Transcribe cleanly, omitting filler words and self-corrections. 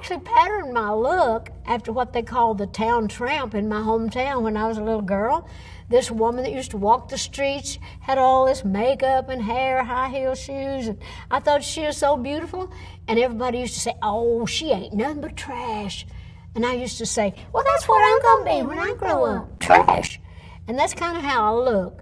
actually patterned my look after what they called the town tramp in my hometown when I was a little girl. This woman that used to walk the streets had all this makeup and hair, high heel shoes, and I thought she was so beautiful. And everybody used to say, "Oh, she ain't nothing but trash." And I used to say, "Well, that's what I'm gonna be when I grow up, trash." And that's kind of how I look.